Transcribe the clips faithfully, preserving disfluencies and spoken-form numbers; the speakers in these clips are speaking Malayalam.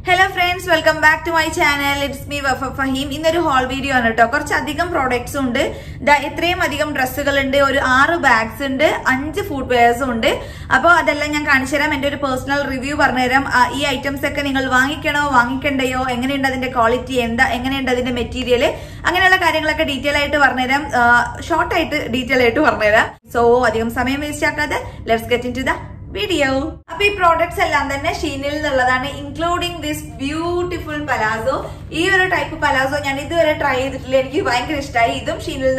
Hello friends, welcome back to my channel. It's me Wafa Fahim. In this haul video ആണ് ട്ടോ. കുറച്ച് അധികം products ഉണ്ട്. ദാ ഇത്രയും അധികം ഡ്രസ്സുകൾ ഉണ്ട്. ഒരു ആറ് bags ഉണ്ട്. അഞ്ച് footwears ഉണ്ട്. അപ്പോൾ അതെല്ലാം ഞാൻ കാണിച്ചു തരാം. എൻ്റെ ഒരു personal review പറഞ്ഞു തരാം. ഈ items ഒക്കെ നിങ്ങൾ വാങ്ങിക്കണോ വാങ്ങിക്കണ്ടയോ എങ്ങനെയുണ്ട് അതിന്റെ ക്വാളിറ്റി എന്താ എങ്ങനെയുണ്ട് അതിന്റെ മെറ്റീരിയൽ അങ്ങനെയുള്ള കാര്യങ്ങളൊക്കെ ഡീറ്റെയിൽ ആയിട്ട് പറഞ്ഞു തരാം. ഷോർട്ട് ആയിട്ട് ഡീറ്റെയിൽ ആയിട്ട് പറഞ്ഞു തരാം. സോ അധികം സമയം വേസ്റ്റ് ആക്കാതെ let's get into the video. Now, these products are SHEIN, including this beautiful palazzo. This type of palazzo I have tried it. I have tried it. SHEIN is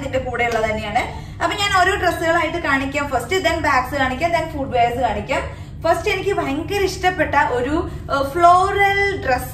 dress first, then bags, then footwear. First, I have a floral dress.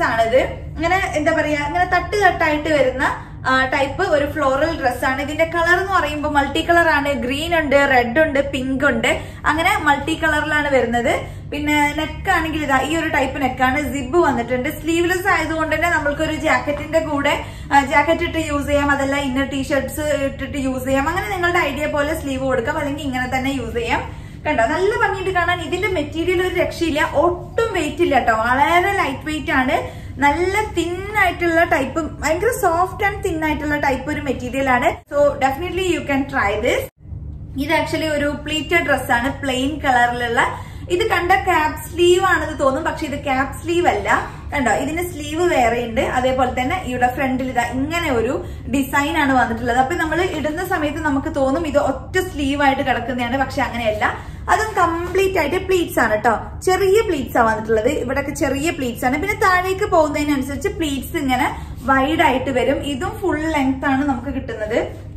Uh, type of floral dress ആണ് ഇതിന്റെ കളർ എന്ന് പറയുമ്പോൾ മൾട്ടി കളർ ആണ് ഗ്രീൻ ഉണ്ട് റെഡ് ഉണ്ട് പിങ്ക് ഉണ്ട് അങ്ങനെ മൾട്ടി കളറിലാണ് വരുന്നത് പിന്നെ നെക്ക് ആണെങ്കിൽ ഇതാ ഈ ഒരു ടൈപ്പ് നെക്കാണ് സിബ് വന്നിട്ടുണ്ട് സ്ലീവ്ലെസ് ആയതുകൊണ്ട് തന്നെ നമുക്ക് ഒരു ജാക്കറ്റിന്റെ കൂടെ ജാക്കറ്റ് ഇട്ട് യൂസ് ചെയ്യാം അതല്ല ഇന്നർ ടീ-ഷർട്ട്സ് ഇട്ടിട്ട് യൂസ് ചെയ്യാം അങ്ങനെ നിങ്ങളുടെ ഐഡിയ പോലെ സ്ലീവ് കൊടുക്കാം അല്ലെങ്കിൽ ഇങ്ങനെ തന്നെ യൂസ് ചെയ്യാം കണ്ടോ നല്ല ഭംഗിയായിട്ട് കാണാൻ ഇതിന്റെ മെറ്റീരിയൽ ഒരു രക്ഷയില്ല ഒട്ടും വെയിറ്റ് ഇല്ല കേട്ടോ വളരെ ലൈറ്റ് വെയിറ്റ് ആണ് നല്ല തിൻ ആയിട്ടുള്ള ടൈപ്പ് ഭയങ്കര സോഫ്റ്റ് ആൻഡ് തിൻ ആയിട്ടുള്ള ടൈപ്പ് ഒരു മെറ്റീരിയൽ ആണ് so definitely you can try this ഇത് ആക്ച്വലി ഒരു പ്ലീറ്റഡ് ഡ്രസ് ആണ് പ്ലെയിൻ കളറിലുള്ള ഇത് കണ്ട ക്യാപ് സ്ലീവ് ആണെന്ന് തോന്നും പക്ഷെ ഇത് ക്യാപ് സ്ലീവ് അല്ല കണ്ടോ ഇതിന്റെ സ്ലീവ് വേറെ ഉണ്ട് അതേപോലെ തന്നെ ഇവിടെ ഫ്രണ്ടിൽ ഇതാ ഇങ്ങനെ ഒരു ഡിസൈൻ ആണ് വന്നിട്ടുള്ളത് അപ്പൊ നമ്മൾ ഇടുന്ന സമയത്ത് നമുക്ക് തോന്നും ഇത് ഒറ്റ സ്ലീവ് ആയിട്ട് കിടക്കുന്നതാണ് പക്ഷെ അങ്ങനെയല്ല അതും കംപ്ലീറ്റ് ആയിട്ട് പ്ലീറ്റ്സ് ആണ് കേട്ടോ ചെറിയ പ്ലീറ്റ്സ് ആണ് വന്നിട്ടുള്ളത് ഇവിടെയൊക്കെ ചെറിയ പ്ലീറ്റ്സ് ആണ് പിന്നെ താഴേക്ക് പോകുന്നതിനനുസരിച്ച് പ്ലീറ്റ്സ് ഇങ്ങനെ വൈഡ് ആയിട്ട് വരും ഇതും ഫുൾ ലെങ്ത് ആണ് നമുക്ക് കിട്ടുന്നത്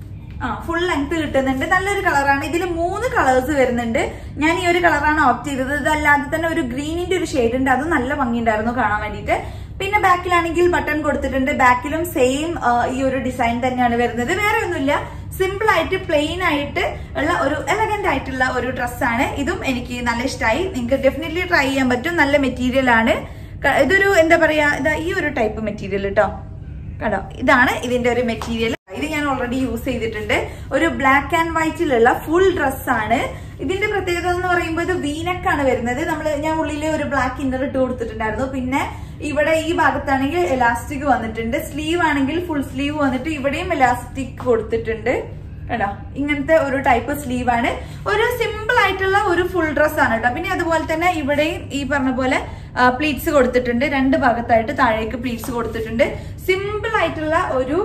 ആ ഫുൾ ലെങ്ത് കിട്ടുന്നുണ്ട് നല്ലൊരു കളറാണ് ഇതിൽ മൂന്ന് കളേഴ്സ് വരുന്നുണ്ട് ഞാൻ ഈ ഒരു കളറാണ് ഓപ്റ്റ് ചെയ്തത് ഇതല്ലാതെ തന്നെ ഒരു ഗ്രീനിന്റെ ഒരു ഷെയ്ഡ് ഉണ്ട് അത് നല്ല ഭംഗിയുണ്ടായിരുന്നു കാണാൻ വേണ്ടിയിട്ട് പിന്നെ ബാക്കിലാണെങ്കിൽ ബട്ടൺ കൊടുത്തിട്ടുണ്ട് ബാക്കിലും സെയിം ഈ ഒരു ഡിസൈൻ തന്നെയാണ് വരുന്നത് വേറെ ഒന്നുമില്ല സിമ്പിൾ ആയിട്ട് പ്ലെയിൻ ആയിട്ട് ഉള്ള ഒരു എലഗന്റ് ആയിട്ടുള്ള ഒരു ഡ്രസ്സാണ് ഇതും എനിക്ക് നല്ല ഇഷ്ടമായി നിങ്ങൾക്ക് ഡെഫിനറ്റ്ലി ട്രൈ ചെയ്യാൻ പറ്റും നല്ല മെറ്റീരിയൽ ആണ് ഇതൊരു എന്താ പറയാ ഇതാ ഈ ഒരു ടൈപ്പ് മെറ്റീരിയൽ കേട്ടോ കണ്ടോ ഇതാണ് ഇതിന്റെ ഒരു മെറ്റീരിയൽ ഇത് ഞാൻ ഓൾറെഡി യൂസ് ചെയ്തിട്ടുണ്ട് ഒരു ബ്ലാക്ക് ആൻഡ് വൈറ്റിലുള്ള ഫുൾ ഡ്രസ്സാണ് ഇതിന്റെ പ്രത്യേകത എന്ന് പറയുമ്പോൾ ഇത് വീനക്ക് ആണ് വരുന്നത് നമ്മൾ ഞാൻ ഉള്ളിൽ ഒരു ബ്ലാക്ക് ഇന്നർ ഇട്ട് കൊടുത്തിട്ടുണ്ടായിരുന്നു പിന്നെ ഇവിടെ ഈ ഭാഗത്താണെങ്കിൽ എലാസ്റ്റിക് വന്നിട്ടുണ്ട് സ്ലീവ് ആണെങ്കിൽ ഫുൾ സ്ലീവ് വന്നിട്ട് ഇവിടെയും എലാസ്റ്റിക് കൊടുത്തിട്ടുണ്ട് കേട്ടോ ഇങ്ങനത്തെ ഒരു ടൈപ്പ് സ്ലീവ് ആണ് ഒരു സിമ്പിൾ ആയിട്ടുള്ള ഒരു ഫുൾ ഡ്രസ് ആണ് കേട്ടോ പിന്നെ അതുപോലെ തന്നെ ഇവിടെയും ഈ പറഞ്ഞ പോലെ പ്ലീറ്റ്സ് കൊടുത്തിട്ടുണ്ട് രണ്ട് ഭാഗത്തായിട്ട് താഴേക്ക് പ്ലീറ്റ്സ് കൊടുത്തിട്ടുണ്ട് സിമ്പിൾ ആയിട്ടുള്ള ഒരു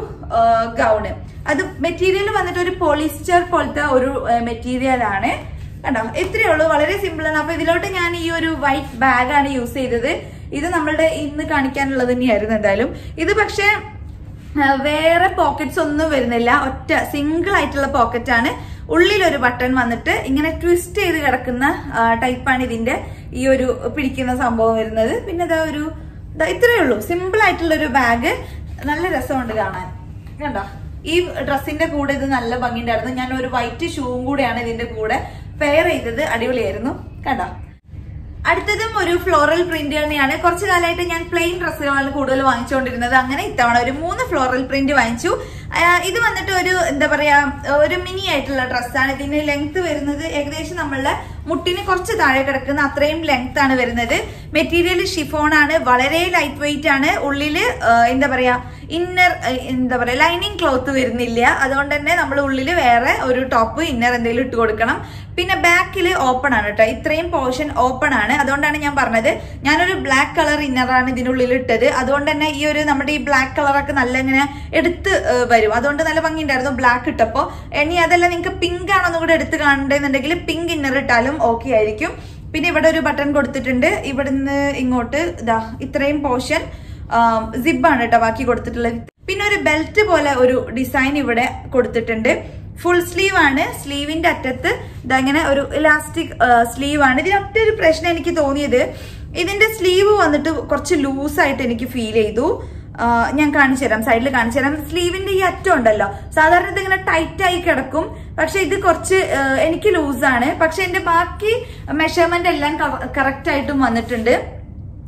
ഗൗണ് അത് മെറ്റീരിയൽ വന്നിട്ട് ഒരു പോളിസ്റ്റർ പോലത്തെ ഒരു മെറ്റീരിയൽ ആണ് കണ്ടോ ഇത്രയേ ഉള്ളൂ വളരെ സിമ്പിൾ ആണ് അപ്പൊ ഇതിലോട്ട് ഞാൻ ഈ ഒരു വൈറ്റ് ബാഗ് ആണ് യൂസ് ചെയ്തത് ഇത് നമ്മളുടെ ഇന്ന് കാണിക്കാനുള്ളത് തന്നെയായിരുന്നു എന്തായാലും ഇത് പക്ഷെ വേറെ പോക്കറ്റ്സ് ഒന്നും വരുന്നില്ല ഒറ്റ സിംഗിൾ ആയിട്ടുള്ള പോക്കറ്റ് ആണ് ഉള്ളിലൊരു ബട്ടൺ വന്നിട്ട് ഇങ്ങനെ ട്വിസ്റ്റ് ചെയ്ത് കിടക്കുന്ന ടൈപ്പാണ് ഇതിന്റെ ഈ ഒരു പിടിക്കുന്ന സംഭവം വരുന്നത് പിന്നെ ഇതാ ഒരു ഇത്രയേ ഉള്ളൂ സിമ്പിൾ ആയിട്ടുള്ള ഒരു ബാഗ് നല്ല രസമുണ്ട് കാണാൻ കണ്ടോ ഈ ഡ്രസ്സിന്റെ കൂടെ ഇത് നല്ല ഭംഗിയുണ്ടായിരുന്നു ഞാൻ ഒരു വൈറ്റ് ഷൂവും കൂടെയാണ് ഇതിന്റെ കൂടെ പെയർ ചെയ്തത് അടിപൊളിയായിരുന്നു കണ്ടോ അടുത്തതും ഒരു ഫ്ലോറൽ പ്രിന്റ് തന്നെയാണ് കുറച്ചു കാലമായിട്ട് ഞാൻ പ്ലെയിൻ ഡ്രസ്സുകളാണ് കൂടുതൽ വാങ്ങിച്ചുകൊണ്ടിരുന്നത് അങ്ങനെ ഇത്തവണ ഒരു മൂന്ന് ഫ്ലോറൽ പ്രിന്റ് വാങ്ങിച്ചു ഇത് വന്നിട്ട് ഒരു എന്താ പറയാ ഒരു മിനി ആയിട്ടുള്ള ഡ്രസ്സാണ് ഇതിന് ലെങ്ത് വരുന്നത് ഏകദേശം നമ്മളുടെ മുട്ടിന് കുറച്ച് താഴെ കിടക്കുന്ന അത്രയും ലെങ്ത് ആണ് വരുന്നത് മെറ്റീരിയൽ ഷിഫോൺ ആണ് വളരെ ലൈറ്റ് വെയിറ്റ് ആണ് ഉള്ളില് എന്താ പറയാ ഇന്നർ എന്താ പറയാ ലൈനിങ് ക്ലോത്ത് വരുന്നില്ല അതുകൊണ്ട് തന്നെ നമ്മൾ ഉള്ളില് വേറെ ഒരു ടോപ്പ് ഇന്നർ എന്തെങ്കിലും ഇട്ട് കൊടുക്കണം പിന്നെ ബാക്കില് ഓപ്പൺ ആണ് കേട്ടോ ഇത്രയും പോർഷൻ ഓപ്പൺ ആണ് അതുകൊണ്ടാണ് ഞാൻ പറഞ്ഞത് ഞാനൊരു ബ്ലാക്ക് കളർ ഇന്നറാണ് ഇതിനുള്ളിൽ ഇട്ടത് അതുകൊണ്ട് തന്നെ ഈ ഒരു നമ്മുടെ ഈ ബ്ലാക്ക് കളറൊക്കെ നല്ല ഇങ്ങനെ എടുത്ത് വരും അതുകൊണ്ട് നല്ല ഭംഗി ഉണ്ടായിരുന്നു ബ്ലാക്ക് ഇട്ടപ്പോ ഇനി അതല്ല നിങ്ങൾക്ക് പിങ്ക് ആണോന്നും കൂടെ എടുത്ത് കാണണ്ടെന്നുണ്ടെങ്കിൽ പിങ്ക് ഇന്നർ ഇട്ടാലും ഓക്കെ ആയിരിക്കും പിന്നെ ഇവിടെ ഒരു ബട്ടൺ കൊടുത്തിട്ടുണ്ട് ഇവിടുന്ന് ഇങ്ങോട്ട് ഇതാ ഇത്രയും പോർഷൻ സിബാണ് കേട്ടോ ബാക്കി കൊടുത്തിട്ടുള്ളത് പിന്നെ ഒരു ബെൽറ്റ് പോലെ ഒരു ഡിസൈൻ ഇവിടെ കൊടുത്തിട്ടുണ്ട് ഫുൾ സ്ലീവ് ആണ് സ്ലീവിന്റെ അറ്റത്ത് ഇതങ്ങനെ ഒരു ഇലാസ്റ്റിക് സ്ലീവ് ആണ് ഇതിനൊറ്റ ഒരു പ്രശ്നം എനിക്ക് തോന്നിയത് ഇതിന്റെ സ്ലീവ് വന്നിട്ട് കുറച്ച് ലൂസായിട്ട് എനിക്ക് ഫീൽ ചെയ്തു ഞാൻ കാണിച്ചു തരാം സൈഡിൽ കാണിച്ചു തരാം സ്ലീവിന്റെ ഈ അറ്റം ഉണ്ടല്ലോ സാധാരണ ഇത് ഇങ്ങനെ ടൈറ്റ് ആയി കിടക്കും പക്ഷെ ഇത് കുറച്ച് എനിക്ക് ലൂസാണ് പക്ഷെ എന്റെ ബാക്കി മെഷർമെന്റ് എല്ലാം കറക്റ്റ് ആയിട്ടും വന്നിട്ടുണ്ട്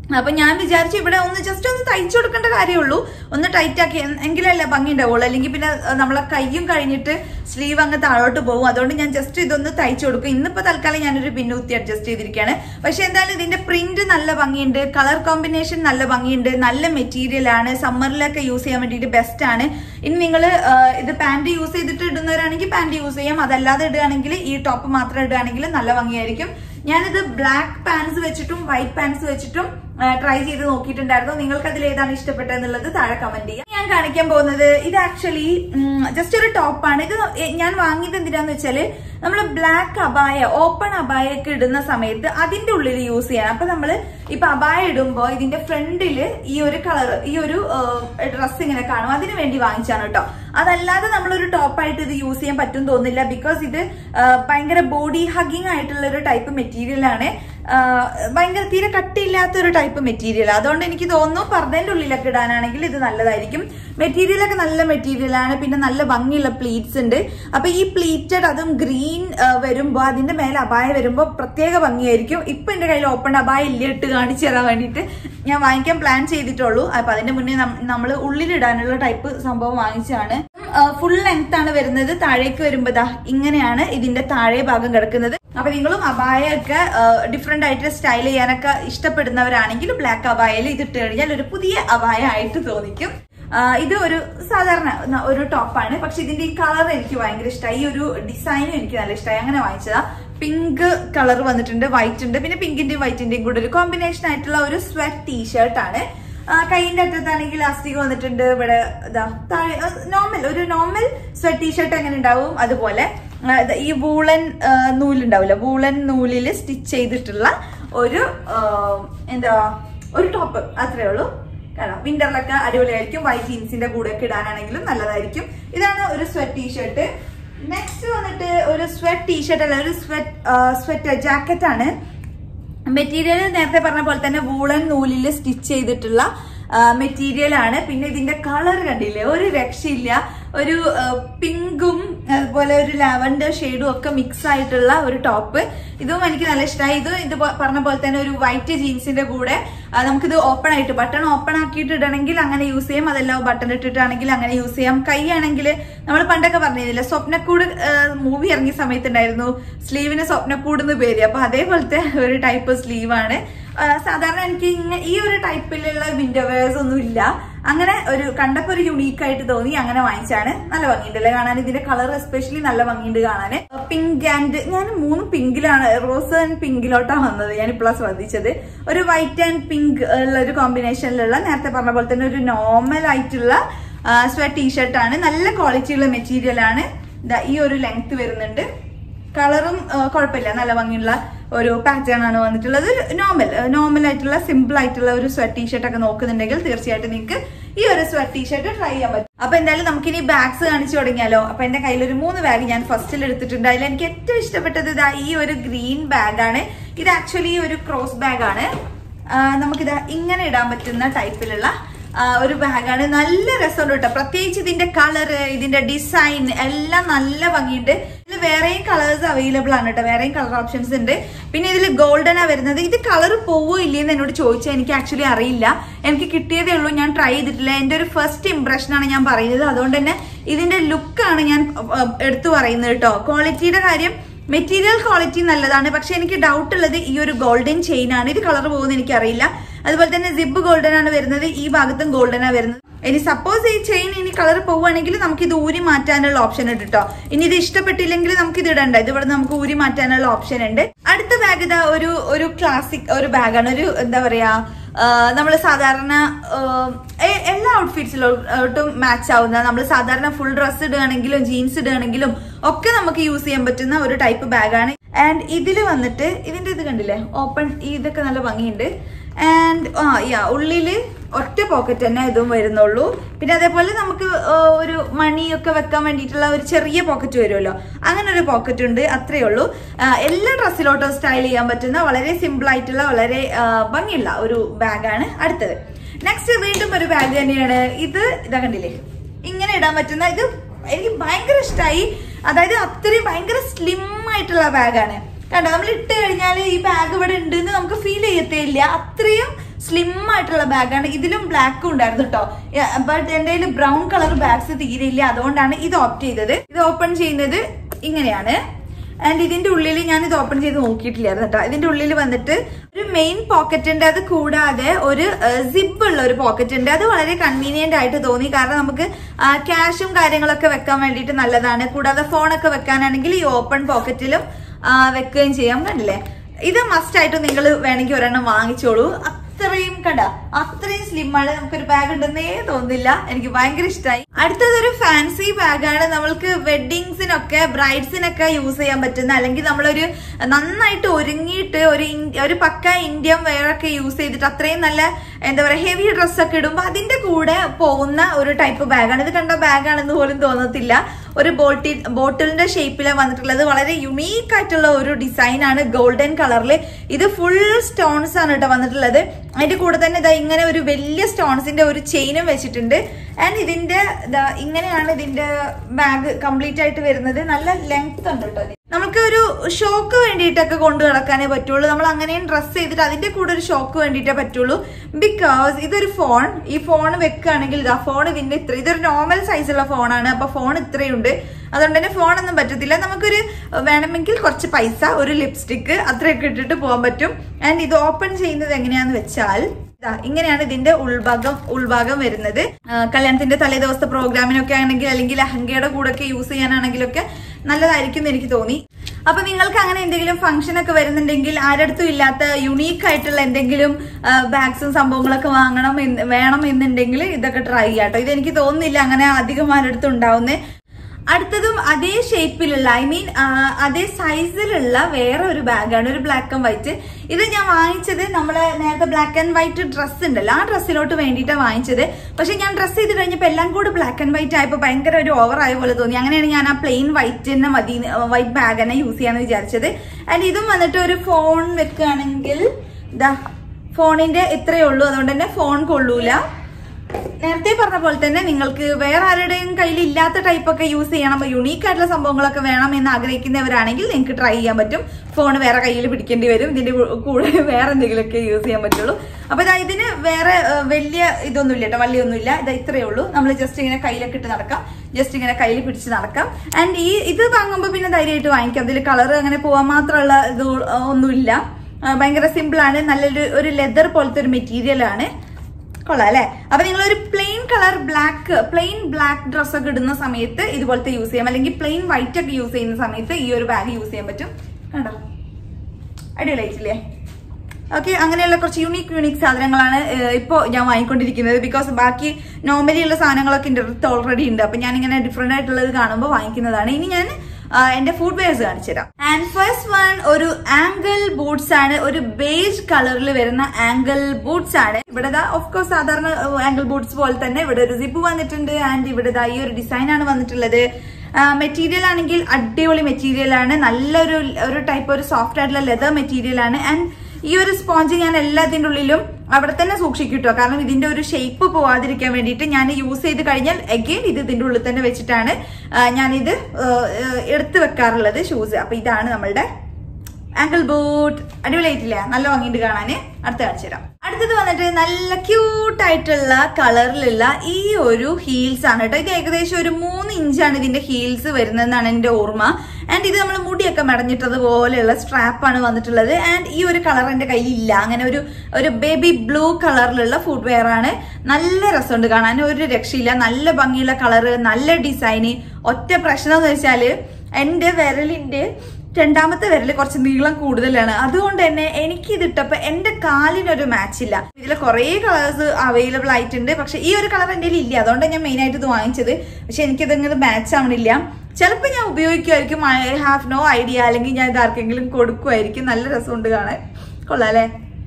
അപ്പൊ ഞാൻ വിചാരിച്ചു ഇവിടെ ഒന്ന് ജസ്റ്റ് ഒന്ന് തയ്ച്ചു കൊടുക്കേണ്ട കാര്യമുള്ളൂ, ഒന്ന് ടൈറ്റ് ആക്കി എങ്കിലല്ലേ ഭംഗി ഉണ്ടാവുള്ളൂ, അല്ലെങ്കിൽ പിന്നെ നമ്മളെ കയ്യും കഴിഞ്ഞിട്ട് സ്ലീവ് അങ്ങ് താഴോട്ട് പോകും. അതുകൊണ്ട് ഞാൻ ജസ്റ്റ് ഇതൊന്ന് തയ്ച്ചു കൊടുക്കും. ഇന്നിപ്പോ തൽക്കാലം ഞാനൊരു പിന്നൂത്തി അഡ്ജസ്റ്റ് ചെയ്തിരിക്കുകയാണ്. പക്ഷെ എന്തായാലും ഇതിന്റെ പ്രിന്റ് നല്ല ഭംഗിയുണ്ട്, കളർ കോമ്പിനേഷൻ നല്ല ഭംഗിയുണ്ട്, നല്ല മെറ്റീരിയൽ ആണ്, സമ്മറിലൊക്കെ യൂസ് ചെയ്യാൻ വേണ്ടിയിട്ട് ബെസ്റ്റ് ആണ്. ഇനി നിങ്ങൾ ഇത് പാന്റ് യൂസ് ചെയ്തിട്ട് ഇടുന്നവരാണെങ്കിൽ പാന്റ് യൂസ് ചെയ്യാം, അതല്ലാതെ ഇടുകയാണെങ്കിൽ ഈ ടോപ്പ് മാത്രം ഇടുകയാണെങ്കിൽ നല്ല ഭംഗിയായിരിക്കും. ഞാനിത് ബ്ലാക്ക് പാൻസ് വെച്ചിട്ടും വൈറ്റ് പാൻസ് വെച്ചിട്ടും ട്രൈ ചെയ്ത് നോക്കിയിട്ടുണ്ടായിരുന്നു. നിങ്ങൾക്ക് അതിൽ ഏതാണ് ഇഷ്ടപ്പെട്ടതെന്നുള്ളത് താഴെ കമന്റ് ചെയ്യാം. ഞാൻ കാണിക്കാൻ പോകുന്നത് ഇത് ആക്ച്വലി ജസ്റ്റ് ഒരു ടോപ്പാണ്. ഇത് ഞാൻ വാങ്ങിയത് എന്തിനാന്ന് വെച്ചാല് നമ്മള് ബ്ലാക്ക് അബായ ഓപ്പൺ അബായ ഒക്കെ ഇടുന്ന സമയത്ത് അതിന്റെ ഉള്ളിൽ യൂസ് ചെയ്യാൻ. അപ്പൊ നമ്മള് ഇപ്പൊ അബായ ഇടുമ്പോ ഇതിന്റെ ഫ്രണ്ടില് ഈ ഒരു കളർ ഈ ഒരു ഡ്രസ് ഇങ്ങനെ കാണും, അതിന് വേണ്ടി വാങ്ങിച്ചാണ് കേട്ടോ. അതല്ലാതെ നമ്മളൊരു ടോപ്പായിട്ട് ഇത് യൂസ് ചെയ്യാൻ പറ്റും തോന്നില്ല, ബിക്കോസ് ഇത് ഭയങ്കര ബോഡി ഹഗിങ് ആയിട്ടുള്ള ഒരു ടൈപ്പ് മെറ്റീരിയൽ ആണ്, ഭയങ്കര തീരെ കട്ടിയില്ലാത്ത ഒരു ടൈപ്പ് മെറ്റീരിയൽ. അതുകൊണ്ട് എനിക്ക് തോന്നുന്നു പർദ്ദന്റെ ഉള്ളിലൊക്കെ ഇടാനാണെങ്കിൽ ഇത് നല്ലതായിരിക്കും. മെറ്റീരിയൽ ഒക്കെ നല്ല മെറ്റീരിയൽ ആണ്, പിന്നെ നല്ല ഭംഗിയുള്ള പ്ലീറ്റ്സ് ഉണ്ട്. അപ്പൊ ഈ പ്ലീറ്റഡ് അതും ഗ്രീൻ വരുമ്പോ അതിന്റെ മേലെ അബായ വരുമ്പോ പ്രത്യേക ഭംഗിയായിരിക്കും. ഇപ്പൊ എന്റെ കയ്യിൽ ഓപ്പൺ അബായ ഇല്ല, ഇട്ട് കാണിച്ചു തരാൻ വേണ്ടിയിട്ട് ഞാൻ വാങ്ങിക്കാൻ പ്ലാൻ ചെയ്തിട്ടുള്ളൂ. അപ്പൊ അതിന്റെ മുന്നേ നമ്മൾ ഉള്ളിലിടാനുള്ള ടൈപ്പ് സംഭവം വാങ്ങിച്ചാണ്. ഫുൾ ലെങ്ത് ആണ് വരുന്നത്. താഴേക്ക് വരുമ്പോ ദാ ഇങ്ങനെയാണ് ഇതിന്റെ താഴെ ഭാഗം കിടക്കുന്നത്. അപ്പൊ നിങ്ങളും അബായ ഒക്കെ ഡിഫറെന്റ് ആയിട്ട് സ്റ്റൈൽ ചെയ്യാനൊക്കെ ഇഷ്ടപ്പെടുന്നവരാണെങ്കിൽ ബ്ലാക്ക് അബായയിൽ ഇതിട്ട് കഴിഞ്ഞാൽ ഒരു പുതിയ അബായ ആയിട്ട് തോന്നിക്കും. ഇത് ഒരു സാധാരണ ഒരു ടോപ്പാണ്, പക്ഷെ ഇതിന്റെ ഈ കളർ എനിക്ക് ഭയങ്കര ഇഷ്ടമായി, ഈ ഒരു ഡിസൈനും എനിക്ക് നല്ല ഇഷ്ടമായി, അങ്ങനെ വാങ്ങിച്ചതാ. പിങ്ക് കളർ വന്നിട്ടുണ്ട്, വൈറ്റ് ഉണ്ട്, പിന്നെ പിങ്കിന്റെയും വൈറ്റിന്റെയും കൂടെ ഒരു കോമ്പിനേഷൻ ആയിട്ടുള്ള ഒരു സ്വെറ്റ് ടീഷർട്ട് ആണ്. കൈയിന്റെ അറ്റത്താണെങ്കിൽ ഇലാസ്റ്റിക് വന്നിട്ടുണ്ട്. ഇവിടെ താഴെ നോർമൽ ഒരു നോർമൽ സ്വെറ്റ് ടീഷർട്ട് എങ്ങനെ ഉണ്ടാവും അതുപോലെ ഈ വൂളൻ നൂലുണ്ടാവില്ല, വൂളൻ നൂലില് സ്റ്റിച്ച് ചെയ്തിട്ടുള്ള ഒരു എന്താ ഒരു ടോപ്പ്, അത്രേ ഉള്ളൂ. കാണാം, വിന്ററിലൊക്കെ അടിപൊളിയായിരിക്കും. വൈറ്റ് ജീൻസിന്റെ കൂടെ ഒക്കെ ഇടാനാണെങ്കിലും നല്ലതായിരിക്കും. ഇതാണ് ഒരു സ്വെറ്റ് ടീഷർട്ട്. നെക്സ്റ്റ് വന്നിട്ട് ഒരു സ്വെറ്റ് ടീഷർട്ട് അല്ല, ഒരു സ്വെറ്റ് സ്വെറ്റ് ജാക്കറ്റ് ആണ്. മെറ്റീരിയൽ നേരത്തെ പറഞ്ഞ പോലെ തന്നെ വൂളൻ നൂലിൽ സ്റ്റിച്ച് ചെയ്തിട്ടുള്ള മെറ്റീരിയൽ ആണ്. പിന്നെ ഇതിന്റെ കളർ കണ്ടില്ലേ, ഒരു രക്ഷയില്ല. ഒരു പിങ്കും അതുപോലെ ഒരു ലാവൻഡർ ഷെയ്ഡും ഒക്കെ മിക്സ് ആയിട്ടുള്ള ഒരു ടോപ്പ്. ഇതും എനിക്ക് നല്ല ഇഷ്ടമായി. ഇത് ഇത് പറഞ്ഞ പോലെ തന്നെ ഒരു വൈറ്റ് ജീൻസിന്റെ കൂടെ നമുക്കിത് ഓപ്പൺ ആയിട്ട് ബട്ടൺ ഓപ്പൺ ആക്കിയിട്ട് ഇടണമെങ്കിൽ അങ്ങനെ യൂസ് ചെയ്യാം, അതെല്ലാം ബട്ടൺ ഇട്ടിട്ടാണെങ്കിൽ അങ്ങനെ യൂസ് ചെയ്യാം. കൈ ആണെങ്കിൽ നമ്മൾ പണ്ടൊക്കെ പറഞ്ഞിരുന്നില്ല, സ്വപ്നക്കൂട് മൂവി ഇറങ്ങിയ സമയത്തുണ്ടായിരുന്നു സ്ലീവിന് സ്വപ്നക്കൂട് എന്ന് പേര്. അപ്പൊ അതേപോലത്തെ ഒരു ടൈപ്പ് സ്ലീവാണ്. സാധാരണ എനിക്ക് ഇങ്ങനെ ഈ ഒരു ടൈപ്പിലുള്ള വിൻഡോ വെയേഴ്സ് ഒന്നും ഇല്ല. അങ്ങനെ ഒരു കണ്ടപ്പോ ഒരു യുണീക്ക് ആയിട്ട് തോന്നി, അങ്ങനെ വാങ്ങിച്ചാണ്. നല്ല ഭംഗിയുണ്ടല്ലേ കാണാൻ, ഇതിന്റെ കളർ എസ്പെഷ്യലി നല്ല ഭംഗിയുണ്ട് കാണാന്. പിങ്ക് ആൻഡ് ഞാൻ മൂന്ന് പിങ്കിലാണ്, റോസ് ആൻഡ് പിങ്കിലോട്ടാണ് വന്നത് ഞാൻ ഇപ്പോഴാണ് ശ്രദ്ധിച്ചത്. ഒരു വൈറ്റ് ആൻഡ് പിങ്ക് ഉള്ള ഒരു കോമ്പിനേഷനിലുള്ള നേരത്തെ പറഞ്ഞ പോലെ തന്നെ ഒരു നോർമൽ ആയിട്ടുള്ള സ്വെറ്റ് ടീഷർട്ട് ആണ്. നല്ല ക്വാളിറ്റിയുള്ള മെറ്റീരിയൽ ആണ്. ഈ ഒരു ലെങ്ത് വരുന്നുണ്ട്. കളറും കുഴപ്പമില്ല, നല്ല ഭംഗിയുള്ള ഒരു പാറ്റേൺ ആണ് വന്നിട്ടുള്ളത്. നോർമൽ നോർമൽ ആയിട്ടുള്ള സിമ്പിൾ ആയിട്ടുള്ള ഒരു സ്വെറ്റ് ടീഷർട്ട് ഒക്കെ നോക്കുന്നുണ്ടെങ്കിൽ തീർച്ചയായിട്ടും നിങ്ങൾക്ക് ഈ ഒരു സ്വെറ്റ് ടീഷർട്ട് ട്രൈ ചെയ്യാൻ പറ്റും. അപ്പൊ എന്തായാലും നമുക്കിനി ബാഗ്സ് കാണിച്ചു തുടങ്ങിയാലോ. അപ്പൊ എന്റെ കയ്യിൽ ഒരു മൂന്ന് ബാഗ് ഞാൻ ഫസ്റ്റിൽ എടുത്തിട്ടുണ്ട്. അതിൽ എനിക്ക് ഏറ്റവും ഇഷ്ടപ്പെട്ടത് ഇതാ ഈ ഒരു ഗ്രീൻ ബാഗാണ്. ഇത് ആക്ച്വലി ഒരു ക്രോസ് ബാഗാണ്. നമുക്കിതാ ഇങ്ങനെ ഇടാൻ പറ്റുന്ന ടൈപ്പിലുള്ള ഒരു ബാഗാണ്. നല്ല രസമുണ്ട് കേട്ടോ. പ്രത്യേകിച്ച് ഇതിന്റെ കളർ, ഇതിന്റെ ഡിസൈൻ എല്ലാം നല്ല ഭംഗിയുണ്ട്. ഇതിൽ വേറെയും കളേഴ്സ് അവൈലബിൾ ആണ് കേട്ടോ, വേറെയും കളർ ഓപ്ഷൻസ് ഉണ്ട്. പിന്നെ ഇതിൽ ഗോൾഡനാ വരുന്നത്. ഇത് കളർ പോവോ ഇല്ലേന്ന് എന്നോട് ചോദിച്ചാൽ എനിക്ക് ആക്ച്വലി അറിയില്ല, എനിക്ക് കിട്ടിയതേ ഉള്ളൂ, ഞാൻ ട്രൈ ചെയ്തിട്ടില്ല. എന്റെ ഒരു ഫസ്റ്റ് ഇംപ്രഷൻ ആണ് ഞാൻ പറയുന്നത്. അതുകൊണ്ട് തന്നെ ഇതിന്റെ ലുക്കാണ് ഞാൻ എടുത്തു പറയുന്നത് കേട്ടോ. ക്വാളിറ്റിയുടെ കാര്യം, മെറ്റീരിയൽ ക്വാളിറ്റി നല്ലതാണ്, പക്ഷെ എനിക്ക് ഡൗട്ട് ഉള്ളത് ഈ ഒരു ഗോൾഡൻ ചെയിൻ ആണ്. ഇത് കളർ പോകുമെന്ന് എനിക്കറിയില്ല. അതുപോലെ തന്നെ സിബ് ഗോൾഡൻ ആണ് വരുന്നത്, ഈ ഭാഗത്തും ഗോൾഡൻ ആണ് വരുന്നത്. ഇനി സപ്പോസ് ഈ ചെയിൻ ഇനി കളർ പോവുകയാണെങ്കിൽ നമുക്ക് ഇത് ഊരി മാറ്റാനുള്ള ഓപ്ഷൻ ഉണ്ട് കേട്ടോ. ഇനി ഇത് ഇഷ്ടപ്പെട്ടില്ലെങ്കിൽ നമുക്ക് ഇത് ഇടണ്ട, ഇത് ഇവിടെ നമുക്ക് ഊരി മാറ്റാനുള്ള ഓപ്ഷൻ ഉണ്ട്. അടുത്ത ബാഗ് ഇതാ ഒരു ഒരു ക്ലാസിക് ഒരു ബാഗാണ്. ഒരു എന്താ പറയാ, നമ്മൾ സാധാരണ എല്ലാ ഔട്ട്ഫിറ്റ്സിലോട്ടും മാച്ച് ആവുന്ന, നമ്മൾ സാധാരണ ഫുൾ ഡ്രസ് ഇടുകയാണെങ്കിലും ജീൻസ് ഇടുകയാണെങ്കിലും ഒക്കെ നമുക്ക് യൂസ് ചെയ്യാൻ പറ്റുന്ന ഒരു ടൈപ്പ് ബാഗാണ്. ആൻഡ് ഇതില് വന്നിട്ട് ഇതിന്റെ ഇത് കണ്ടില്ലേ, ഓപ്പൺ, ഇതൊക്കെ നല്ല ഭംഗിയുണ്ട്. ആൻഡ് ആ യാ ഉള്ളില് ഒറ്റ പോക്കറ്റ് തന്നെ ഇതും വരുന്നുള്ളൂ. പിന്നെ അതേപോലെ നമുക്ക് ഒരു മണിയൊക്കെ വെക്കാൻ വേണ്ടിയിട്ടുള്ള ഒരു ചെറിയ പോക്കറ്റ് വരുമല്ലോ, അങ്ങനെ ഒരു പോക്കറ്റ് ഉണ്ട്, അത്രയേ ഉള്ളൂ. എല്ലാ ഡ്രസ്സിലോട്ടും സ്റ്റൈൽ ചെയ്യാൻ പറ്റുന്ന വളരെ സിമ്പിൾ ആയിട്ടുള്ള വളരെ ഭംഗിയുള്ള ഒരു ബാഗാണ്. അടുത്തത് നെക്സ്റ്റ് വീണ്ടും ഒരു ബാഗ് തന്നെയാണ്. ഇത് ഇതാ കണ്ടില്ലേ, ഇങ്ങനെ ഇടാൻ പറ്റുന്ന, ഇത് എനിക്ക് ഭയങ്കര ഇഷ്ടമായി. അതായത് അത്രയും ഭയങ്കര സ്ലിം ആയിട്ടുള്ള ബാഗാണ്. കണ്ടോ, നമ്മൾ ഇട്ട് കഴിഞ്ഞാൽ ഈ ബാഗ് ഇവിടെ ഉണ്ട് എന്ന് നമുക്ക് ഫീൽ ചെയ്യത്തേ ഇല്ല. അത്രയും സ്ലിം ആയിട്ടുള്ള ബാഗാണ്. ഇതിലും ബ്ലാക്കും ഉണ്ടായിരുന്നു കേട്ടോ. ബട്ട് എന്റെ കയ്യിൽ ബ്രൗൺ കളർ ബാഗ്സ് തീരെയില്ല, അതുകൊണ്ടാണ് ഇത് ഓപ്റ്റ് ചെയ്തത്. ഇത് ഓപ്പൺ ചെയ്യുന്നത് ഇങ്ങനെയാണ്. ആൻഡ് ഇതിന്റെ ഉള്ളിൽ ഞാൻ ഇത് ഓപ്പൺ ചെയ്ത് നോക്കിയിട്ടില്ലായിരുന്നു കേട്ടോ. ഇതിന്റെ ഉള്ളിൽ വന്നിട്ട് ഒരു മെയിൻ പോക്കറ്റ് ഉണ്ട്, അത് കൂടാതെ ഒരു സിബ് ഉള്ള ഒരു പോക്കറ്റ് ഉണ്ട്. അത് വളരെ കൺവീനിയന്റ് ആയിട്ട് തോന്നി, കാരണം നമുക്ക് ക്യാഷും കാര്യങ്ങളൊക്കെ വെക്കാൻ വേണ്ടിയിട്ട് നല്ലതാണ്. കൂടാതെ ഫോണൊക്കെ വെക്കാനാണെങ്കിൽ ഈ ഓപ്പൺ പോക്കറ്റിലും വെക്കുകയും ചെയ്യാം. കണ്ടില്ലേ, ഇത് മസ്റ്റ് ആയിട്ട് നിങ്ങൾ വേണമെങ്കിൽ ഒരെണ്ണം വാങ്ങിച്ചോളൂ. അത്രയും കണ്ട അത്രയും സ്ലിം ആണ്, നമുക്കൊരു ബാഗ് ഉണ്ടെന്നേ തോന്നില്ല. എനിക്ക് ഭയങ്കര ഇഷ്ടമായി. അടുത്തതൊരു ഫാൻസി ബാഗാണ്. നമ്മൾക്ക് വെഡിങ്സിനൊക്കെ ബ്രൈഡ്സിനൊക്കെ യൂസ് ചെയ്യാൻ പറ്റുന്ന, അല്ലെങ്കിൽ നമ്മളൊരു നന്നായിട്ട് ഒരുങ്ങിയിട്ട് ഒരു ഒരു പക്ക ഇന്ത്യൻ വെയറൊക്കെ യൂസ് ചെയ്തിട്ട് അത്രയും നല്ല എന്താ പറയാ ഹെവി ഡ്രസ്സൊക്കെ ഇടുമ്പോൾ അതിന്റെ കൂടെ പോകുന്ന ഒരു ടൈപ്പ് ബാഗാണ്. ഇത് കണ്ട ബാഗാണെന്ന് പോലും തോന്നത്തില്ല. ഒരു ബോട്ടിൽ ബോട്ടിലിന്റെ ഷേപ്പിലാണ് വന്നിട്ടുള്ളത്. വളരെ യുണീക്ക് ആയിട്ടുള്ള ഒരു ഡിസൈൻ ആണ്, ഗോൾഡൻ കളറിൽ. ഇത് ഫുൾ സ്റ്റോൺസ് ആണ് കേട്ടോ വന്നിട്ടുള്ളത്. അതിന്റെ കൂടെ തന്നെ ഇതാ ഇങ്ങനെ ഒരു വലിയ സ്റ്റോൺസിന്റെ ഒരു ചെയിനും വെച്ചിട്ടുണ്ട്. ആൻഡ് ഇതിന്റെ ഇങ്ങനെയാണ് ഇതിന്റെ ബാഗ് കംപ്ലീറ്റ് ആയിട്ട് വരുന്നത്. നല്ല ലെങ്ത് ഉണ്ട് കേട്ടോ. നമുക്ക് ഒരു ഷോക്ക് വേണ്ടിയിട്ടൊക്കെ കൊണ്ടു നടക്കാനേ പറ്റുള്ളൂ. നമ്മൾ അങ്ങനെയും ഡ്രസ് ചെയ്തിട്ട് അതിന്റെ കൂടെ ഒരു ഷോക്ക് വേണ്ടിയിട്ടേ പറ്റുള്ളൂ. ബിക്കോസ് ഇതൊരു ഫോൺ, ഈ ഫോൺ വെക്കുകയാണെങ്കിൽ ഇതാ ഫോൺ ഇതിന്റെ ഇത്ര, ഇതൊരു നോർമൽ സൈസുള്ള ഫോണാണ്. അപ്പൊ ഫോൺ ഇത്രയുണ്ട്, അതുകൊണ്ട് തന്നെ ഫോണൊന്നും പറ്റത്തില്ല. നമുക്കൊരു വേണമെങ്കിൽ കുറച്ച് പൈസ, ഒരു ലിപ്സ്റ്റിക്ക് അത്രയൊക്കെ ഇട്ടിട്ട് പോകാൻ പറ്റും. ആൻഡ് ഇത് ഓപ്പൺ ചെയ്യുന്നത് എങ്ങനെയാന്ന് വെച്ചാൽ ഇങ്ങനെയാണ് ഇതിന്റെ ഉൾഭാഗം ഉൾഭാഗം വരുന്നത്. കല്യാണത്തിന്റെ തലേ ദിവസത്തെ പ്രോഗ്രാമിനൊക്കെ ആണെങ്കിൽ, അല്ലെങ്കിൽ ലഹങ്കയുടെ കൂടെ ഒക്കെ യൂസ് ചെയ്യാനാണെങ്കിലൊക്കെ നല്ലതായിരിക്കും എന്ന് എനിക്ക് തോന്നി. അപ്പൊ നിങ്ങൾക്ക് അങ്ങനെ എന്തെങ്കിലും ഫംഗ്ഷൻ ഒക്കെ വരുന്നുണ്ടെങ്കിൽ, ആരടുത്തും ഇല്ലാത്ത യുണീക്ക് ആയിട്ടുള്ള എന്തെങ്കിലും ബാഗ്സും സംഭവങ്ങളൊക്കെ വാങ്ങണം വേണം എന്നുണ്ടെങ്കിൽ ഇതൊക്കെ ട്രൈ ചെയ്യാട്ടോ. ഇതെനിക്ക് തോന്നുന്നില്ല അങ്ങനെ അധികം ആരടുത്തും ഉണ്ടാവുന്നേ. അടുത്തതും അതേ ഷേപ്പിലുള്ള, ഐ മീൻ അതേ സൈസിലുള്ള വേറെ ഒരു ബാഗാണ്, ഒരു ബ്ലാക്ക് ആൻഡ് വൈറ്റ്. ഇത് ഞാൻ വാങ്ങിച്ചത് നമ്മളെ നേരത്തെ ബ്ലാക്ക് ആൻഡ് വൈറ്റ് ഡ്രസ്സ് ഉണ്ടല്ലോ, ആ ഡ്രസ്സിലോട്ട് വേണ്ടിയിട്ടാണ് വാങ്ങിച്ചത്. പക്ഷെ ഞാൻ ഡ്രസ്സ് ചെയ്ത് കഴിഞ്ഞപ്പോൾ എല്ലാം കൂടെ ബ്ലാക്ക് ആൻഡ് വൈറ്റ് ആയപ്പോൾ ഭയങ്കര ഒരു ഓവർ ആയ പോലെ തോന്നി. അങ്ങനെയാണ് ഞാൻ ആ പ്ലെയിൻ വൈറ്റ് തന്നെ മതി, വൈറ്റ് ബാഗ് തന്നെ യൂസ് ചെയ്യാന്ന് വിചാരിച്ചത്. ആൻഡ് ഇതും വന്നിട്ട് ഒരു ഫോൺ വെക്കുകയാണെങ്കിൽ ഇതാ ഫോണിന്റെ ഇത്രയേ ഉള്ളൂ, അതുകൊണ്ട് തന്നെ ഫോൺ കൊള്ളൂല. നേരത്തെ പറഞ്ഞ പോലെ തന്നെ നിങ്ങൾക്ക് വേറെ ആരുടെയും കയ്യിൽ ഇല്ലാത്ത ടൈപ്പൊക്കെ യൂസ് ചെയ്യണം, യുണീക്ക് ആയിട്ടുള്ള സംഭവങ്ങളൊക്കെ വേണം എന്ന് ആഗ്രഹിക്കുന്നവരാണെങ്കിൽ നിങ്ങൾക്ക് ട്രൈ ചെയ്യാൻ പറ്റും. ഫോൺ വേറെ കയ്യിൽ പിടിക്കേണ്ടി വരും, ഇതിന്റെ കൂടെ വേറെ എന്തെങ്കിലുമൊക്കെ യൂസ് ചെയ്യാൻ പറ്റുള്ളൂ. അപ്പൊ ഇതാ ഇതിന് വേറെ വലിയ ഇതൊന്നും ഇല്ല കേട്ടോ, വള്ളിയൊന്നുമില്ല. ഇത് ഇത്രയേ ഉള്ളൂ. നമ്മൾ ജസ്റ്റ് ഇങ്ങനെ കയ്യിലൊക്കെ ഇട്ട് നടക്കാം, ജസ്റ്റ് ഇങ്ങനെ കയ്യിൽ പിടിച്ച് നടക്കാം. ആൻഡ് ഈ ഇത് വാങ്ങുമ്പോൾ പിന്നെ ധൈര്യമായിട്ട് വാങ്ങിക്കാം. അതിൽ കളർ അങ്ങനെ പോകാൻ മാത്രമുള്ള ഇത് ഒന്നുമില്ല. ഭയങ്കര സിമ്പിൾ ആണ്. നല്ലൊരു ഒരു ലെതർ പോലത്തെ ഒരു മെറ്റീരിയൽ ആണ്. കൊള്ളാം അല്ലെ? അപ്പൊ നിങ്ങൾ ഒരു plain colour black plain black dress ഒക്കെ ഇടുന്ന സമയത്ത് ഇതുപോലത്തെ യൂസ് ചെയ്യാം, അല്ലെങ്കിൽ പ്ലെയിൻ വൈറ്റ് ഒക്കെ യൂസ് ചെയ്യുന്ന സമയത്ത് ഈ ഒരു ബാഗ് യൂസ് ചെയ്യാൻ പറ്റും. കണ്ടോ, അടിപൊളിയായിട്ടില്ലേ? ഓക്കെ, അങ്ങനെയുള്ള കുറച്ച് യുണീക്ക് യുണീക്ക് സാധനങ്ങളാണ് ഇപ്പോ ഞാൻ വാങ്ങിക്കൊണ്ടിരിക്കുന്നത്. ബിക്കോസ് ബാക്കി നോർമലി ഉള്ള സാധനങ്ങളൊക്കെ എന്റെ അടുത്ത് ഓൾറെഡി ഉണ്ട്. അപ്പൊ ഞാൻ ഇങ്ങനെ ഡിഫറെന്റ് ആയിട്ടുള്ളത് കാണുമ്പോൾ വാങ്ങിക്കുന്നതാണ്. ഇനി ഞാൻ എന്റെ ഫുഡ് വെയർസ് കാണിച്ചു തരാം. ആൻഡ് ഫസ്റ്റ് വൺ ഒരു ആംഗിൾ ബൂട്ട്സ് ആണ്, ഒരു ബേജ് കളറിൽ വരുന്ന ആംഗിൾ ബൂട്ട്സ് ആണ്. ഇവിടെ ഓഫ് കോഴ്സ് സാധാരണ ആംഗിൾ ബൂട്ട്സ് പോലെ തന്നെ ഇവിടെ ഒരു സിപ്പ് വന്നിട്ടുണ്ട്. ആൻഡ് ഇവിടെ ഈ ഒരു ഡിസൈൻ ആണ് വന്നിട്ടുള്ളത്. മെറ്റീരിയൽ ആണെങ്കിൽ അടിപൊളി മെറ്റീരിയൽ ആണ്, നല്ലൊരു ഒരു ടൈപ്പ് ഒരു സോഫ്റ്റ് ആയിട്ടുള്ള ലെതർ മെറ്റീരിയൽ ആണ്. ആൻഡ് ഈ ഒരു സ്പോഞ്ച് ഞാൻ എല്ലാത്തിന്റെ ഉള്ളിലും അവിടെ തന്നെ സൂക്ഷിക്കും കേട്ടോ, കാരണം ഇതിന്റെ ഒരു ഷേപ്പ് പോവാതിരിക്കാൻ വേണ്ടിയിട്ട്. ഞാൻ യൂസ് ചെയ്ത് കഴിഞ്ഞാൽ അഗെയിൻ ഇത് ഇതിന്റെ ഉള്ളിൽ തന്നെ വെച്ചിട്ടാണ് ഞാനിത് എടുത്ത് വെക്കാറുള്ളത് ഷൂസ്. അപ്പൊ ഇതാണ് നമ്മളുടെ ആങ്കിൾ ബൂട്ട്. അടിപൊളിയായിട്ടില്ല? നല്ല ഭംഗിയുണ്ട് കാണാന്. അടുത്ത കാണിച്ചു തരാം. അടുത്തത് വന്നിട്ട് നല്ല ക്യൂട്ട് ആയിട്ടുള്ള കളറിലുള്ള ഈ ഒരു ഹീൽസ് ആണ് കേട്ടോ. ഇത് ഏകദേശം ഒരു മൂന്ന് ഇഞ്ചാണ് ഇതിന്റെ ഹീൽസ് വരുന്നതെന്നാണ് എന്റെ ഓർമ്മ. ആൻഡ് ഇത് നമ്മൾ മുടിയൊക്കെ മടഞ്ഞിട്ടതുപോലെയുള്ള സ്ട്രാപ്പാണ് വന്നിട്ടുള്ളത്. ആൻഡ് ഈ ഒരു കളർ എന്റെ കയ്യിലില്ല. അങ്ങനെ ഒരു ഒരു ബേബി ബ്ലൂ കളറിലുള്ള ഫുഡ് വെയർ ആണ്. നല്ല രസമുണ്ട് കാണാൻ, ഒരു രക്ഷയില്ല. നല്ല ഭംഗിയുള്ള കളറ്, നല്ല ഡിസൈന്. ഒറ്റ പ്രശ്നം എന്ന് വെച്ചാല് എന്റെ വിരലിന്റെ രണ്ടാമത്തെ വിരല് കുറച്ച് നീളം കൂടുതലാണ്. അതുകൊണ്ട് തന്നെ എനിക്ക് ഇതിട്ടപ്പോ എന്റെ കാലിനൊരു മാച്ച് ഇല്ല. ഇതിൽ കുറെ കളേഴ്സ് അവൈലബിൾ ആയിട്ടുണ്ട്, പക്ഷെ ഈ ഒരു കളർ എന്റെ ഇല്ല. അതുകൊണ്ട് ഞാൻ മെയിൻ ആയിട്ട് ഇത് വാങ്ങിച്ചത്. പക്ഷെ എനിക്കിതങ്ങനെ മാച്ച് ആവണില്ല. ചിലപ്പോ ഞാൻ ഉപയോഗിക്കുമായിരിക്കും, ഐ ഹാവ് നോ ഐഡിയ. അല്ലെങ്കിൽ ഞാൻ ഇത് ആർക്കെങ്കിലും കൊടുക്കുമായിരിക്കും. നല്ല രസമുണ്ട് കാണാൻ. കൊള്ളാം അല്ലെ?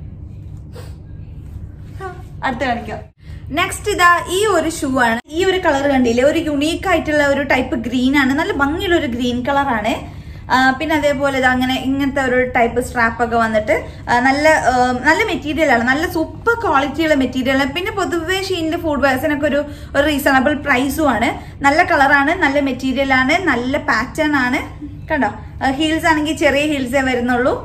അടുത്ത കാണിക്കാം. നെക്സ്റ്റ് ഇതാ ഈ ഒരു ഷൂ ആണ്. ഈ ഒരു കളർ കണ്ടില്ലേ, ഒരു യുണീക്ക് ആയിട്ടുള്ള ഒരു ടൈപ്പ് ഗ്രീൻ ആണ്. നല്ല ഭംഗിയുള്ള ഒരു ഗ്രീൻ കളറാണ്. പിന്നെ അതേപോലെ ഇത് അങ്ങനെ ഇങ്ങനത്തെ ഒരു ടൈപ്പ് സ്ട്രാപ്പ് ഒക്കെ വന്നിട്ട് നല്ല നല്ല മെറ്റീരിയൽ ആണ്, നല്ല സൂപ്പർ ക്വാളിറ്റിയുള്ള മെറ്റീരിയൽ ആണ്. പിന്നെ പൊതുവെ ഷീനിന്റെ ഫുഡ് വെയർസിനൊക്കെ ഒരു റീസണബിൾ പ്രൈസും ആണ്. നല്ല കളറാണ്, നല്ല മെറ്റീരിയൽ ആണ്, നല്ല പാറ്റേൺ ആണ്. കണ്ടോ, ഹീൽസ് ആണെങ്കിൽ ചെറിയ ഹീൽസേ വരുന്നുള്ളൂ.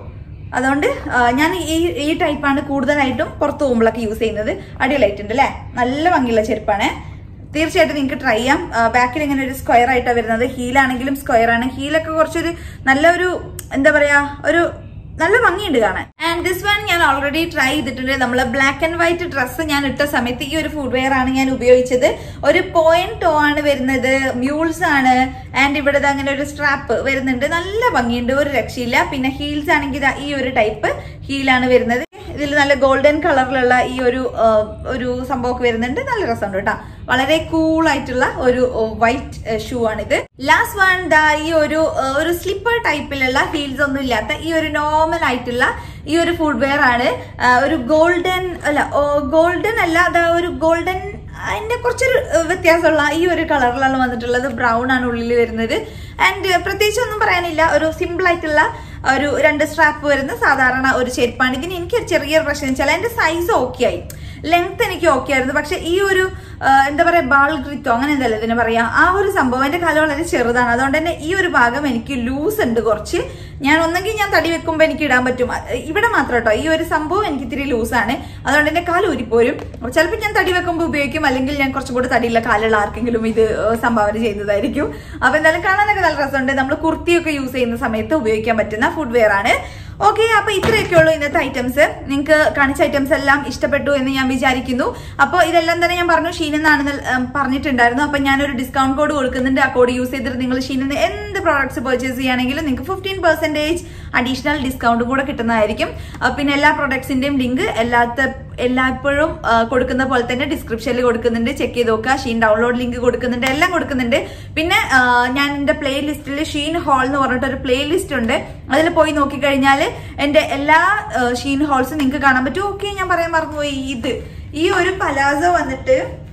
അതുകൊണ്ട് ഞാൻ ഈ ഈ ടൈപ്പാണ് കൂടുതലായിട്ടും പുറത്ത് പോകുമ്പോഴൊക്കെ യൂസ് ചെയ്യുന്നത്. അടിപൊളിയായിട്ടുണ്ട് അല്ലേ, നല്ല ഭംഗിയുള്ള ചെരുപ്പാണ്. തീർച്ചയായിട്ടും നിങ്ങൾക്ക് ട്രൈ ചെയ്യാം. ബാക്കിൽ ഇങ്ങനെ ഒരു സ്ക്വയർ ആയിട്ടാണ് വരുന്നത്. ഹീലാണെങ്കിലും സ്ക്വയർ ആണ്. ഹീലൊക്കെ കുറച്ചൊരു നല്ലൊരു എന്താ പറയാ ഒരു നല്ല ഭംഗിയുണ്ട് കാണാൻ. ആൻഡ് ദിസ് വൺ ഞാൻ ഓൾറെഡി ട്രൈ ചെയ്തിട്ടുണ്ട്. നമ്മളെ ബ്ലാക്ക് ആൻഡ് വൈറ്റ് ഡ്രസ്സ് ഞാൻ ഇട്ട സമയത്ത് ഈ ഒരു ഫുഡ് വെയർ ആണ് ഞാൻ ഉപയോഗിച്ചത്. ഒരു പോയിന്റ് ടോ ആണ് വരുന്നത്, മ്യൂൾസ് ആണ്. ആൻഡ് ഇവിടെ അങ്ങനെ ഒരു സ്ട്രാപ്പ് വരുന്നുണ്ട്, നല്ല ഭംഗിയുണ്ട്, ഒരു രക്ഷയില്ല. പിന്നെ ഹീൽസ് ആണെങ്കിൽ ഈ ഒരു ടൈപ്പ് ഹീലാണ് വരുന്നത്. ഇതിൽ നല്ല ഗോൾഡൻ കളറിലുള്ള ഈ ഒരു ഒരു സംഭവമൊക്കെ വരുന്നുണ്ട്, നല്ല രസമുണ്ട് കേട്ടോ. വളരെ കൂൾ ആയിട്ടുള്ള ഒരു വൈറ്റ് ഷൂ ആണിത്. ലാസ്റ്റ് വൺ ദാ ഈ ഒരു ഒരു സ്ലിപ്പർ ടൈപ്പിലുള്ള ഹീൽസ് ഒന്നും ഇല്ലാത്ത ഈ ഒരു നോർമൽ ആയിട്ടുള്ള ഈ ഒരു ഫുഡ് വെയർ ആണ്. ഒരു ഗോൾഡൻ അല്ല ഗോൾഡൻ അല്ല അതാ ഒരു ഗോൾഡൻ അതിന്റെ കുറച്ചൊരു വ്യത്യാസമുള്ള ഈ ഒരു കളറിലാണ് വന്നിട്ടുള്ളത്. ബ്രൗൺ ആണ് ഉള്ളിൽ വരുന്നത്. ആൻഡ് പ്രത്യേകിച്ച് ഒന്നും പറയാനില്ല, ഒരു സിമ്പിൾ ആയിട്ടുള്ള ഒരു രണ്ട് സ്ട്രാപ്പ് വരുന്ന സാധാരണ ഒരു ചെരുപ്പാണ്. ഇതിന് എനിക്ക് ചെറിയൊരു പ്രശ്നം വെച്ചാൽ എന്റെ സൈസ് ഓക്കെ ആയി, ലെങ്ത് എനിക്ക് ഓക്കെ ആയിരുന്നു. പക്ഷെ ഈ ഒരു എന്താ പറയാ ബാൾ ഗ്രിത്തോ അങ്ങനെ എന്തല്ല ഇതിന് പറയാ, ആ ഒരു സംഭവം എന്റെ കാലം വളരെ ചെറുതാണ്. അതുകൊണ്ട് തന്നെ ഈ ഒരു ഭാഗം എനിക്ക് ലൂസ് ഉണ്ട് കുറച്ച്. ഞാൻ ഒന്നെങ്കിൽ ഞാൻ തടി വെക്കുമ്പോൾ എനിക്ക് ഇടാൻ പറ്റും, ഇവിടെ മാത്രം കേട്ടോ. ഈ ഒരു സംഭവം എനിക്ക് ഇത്തിരി ലൂസാണ്, അതുകൊണ്ട് എന്റെ കാല് ഊരിപ്പോരും. ചിലപ്പോൾ ഞാൻ തടി വെക്കുമ്പോൾ ഉപയോഗിക്കും, അല്ലെങ്കിൽ ഞാൻ കുറച്ചും കൂടെ തടിയുള്ള കാലുള്ള ആർക്കെങ്കിലും ഇത് സംഭാവന ചെയ്യുന്നതായിരിക്കും. അപ്പൊ എന്തായാലും കാണാനൊക്കെ നല്ല രസമുണ്ട്. നമ്മൾ കുർത്തിയൊക്കെ യൂസ് ചെയ്യുന്ന സമയത്ത് ഉപയോഗിക്കാൻ പറ്റുന്ന ഫുഡ് വെയർ ആണ്. ഓക്കെ, അപ്പൊ ഇത്രയൊക്കെ ഉള്ളൂ ഇന്നത്തെ ഐറ്റംസ്. നിങ്ങൾക്ക് കാണിച്ച ഐറ്റംസ് എല്ലാം ഇഷ്ടപ്പെട്ടു എന്ന് ഞാൻ വിചാരിക്കുന്നു. അപ്പോൾ ഇതെല്ലാം തന്നെ ഞാൻ പറഞ്ഞു ഷീൻ എന്നാണെന്ന് പറഞ്ഞിട്ടുണ്ടായിരുന്നു. അപ്പൊ ഞാനൊരു ഡിസ്കൗണ്ട് കോഡ് കൊടുക്കുന്നുണ്ട്. ആ കോഡ് യൂസ് ചെയ്തിട്ട് നിങ്ങൾ ഷീനിൽ എന്ത് പ്രോഡക്ട്സ് പർച്ചേസ് ചെയ്യുകയാണെങ്കിലും നിങ്ങൾക്ക് ഫിഫ്റ്റീൻ പെർസെന്റേജ് അഡീഷണൽ ഡിസ്കൗണ്ടും കൂടെ കിട്ടുന്നതായിരിക്കും. പിന്നെ എല്ലാ പ്രോഡക്ട്സിന്റെയും ലിങ്ക് എല്ലാത്ത എല്ലായ്പ്പോഴും കൊടുക്കുന്ന പോലെ തന്നെ ഡിസ്ക്രിപ്ഷനിൽ കൊടുക്കുന്നുണ്ട്, ചെക്ക് ചെയ്ത് നോക്കുക. ഷീൻ ഡൗൺലോഡ് ലിങ്ക് കൊടുക്കുന്നുണ്ട്, എല്ലാം കൊടുക്കുന്നുണ്ട്. പിന്നെ ഞാൻ എന്റെ പ്ലേ ലിസ്റ്റിൽ ഷീൻ ഹോൾ എന്ന് പറഞ്ഞിട്ട് ഒരു പ്ലേ ലിസ്റ്റ് ഉണ്ട്, അതിൽ പോയി നോക്കിക്കഴിഞ്ഞാൽ എന്റെ എല്ലാ ഷീൻ ഹോൾസും നിങ്ങൾക്ക് കാണാൻ പറ്റും. ഓക്കെ, ഞാൻ പറയാൻ മറന്നുപോയി, ഇത് ഈ ഒരു പലാസോ വന്നിട്ട്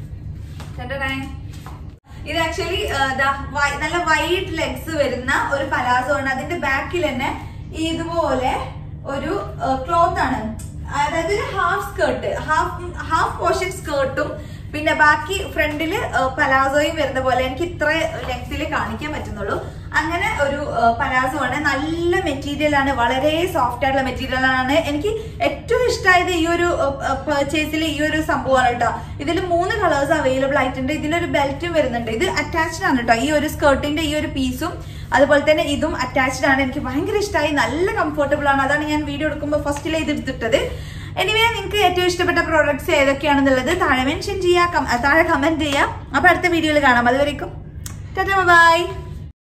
ഇത് ആക്ച്വലി നല്ല വൈഡ് ലെഗ്സ് വരുന്ന ഒരു പലാസോ ആണ്. അതിന്റെ ബാക്കിൽ തന്നെ ഇതുപോലെ ഒരു ക്ലോത്ത് ആണ്, അതായത് ഒരു half skirt, half half portion സ്കേർട്ടും പിന്നെ ബാക്കി ഫ്രണ്ടില് പലാസോയും വരുന്ന പോലെ. എനിക്ക് ഇത്ര ലെങ്തില് കാണിക്കാൻ പറ്റുന്നുള്ളൂ. അങ്ങനെ ഒരു പലാസോ ആണ്, നല്ല മെറ്റീരിയൽ ആണ്, വളരെ സോഫ്റ്റ് ആയിട്ടുള്ള മെറ്റീരിയൽ ആണ്. എനിക്ക് ഏറ്റവും ഇഷ്ടമായത് ഈ ഒരു പർച്ചേസിൽ ഈ ഒരു സംഭവമാണ് കേട്ടോ. ഇതിൽ മൂന്ന് കളേഴ്സ് അവൈലബിൾ ആയിട്ടുണ്ട്. ഇതിലൊരു ബെൽറ്റും വരുന്നുണ്ട്. ഇത് അറ്റാച്ച്ഡ് ആണ് കേട്ടോ, ഈ ഒരു സ്കേർട്ടിന്റെ ഈ ഒരു പീസും അതുപോലെ തന്നെ ഇതും അറ്റാച്ച്ഡ് ആണ്. എനിക്ക് ഭയങ്കര ഇഷ്ടമായി, നല്ല കംഫർട്ടബിൾ ആണ്. അതാണ് ഞാൻ വീഡിയോ എടുക്കുമ്പോൾ ഫസ്റ്റിലെ ഇത് എടുത്തിട്ടത്. എനിവേ, നിങ്ങൾക്ക് ഏറ്റവും ഇഷ്ടപ്പെട്ട പ്രോഡക്ട്സ് ഏതൊക്കെയാണെന്നുള്ളത് താഴെ മെൻഷൻ ചെയ്യാം, താഴെ കമന്റ് ചെയ്യാം. അപ്പൊ അടുത്ത വീഡിയോയിൽ കാണാം. അതുവരേക്കും ടാറ്റാ ബൈ.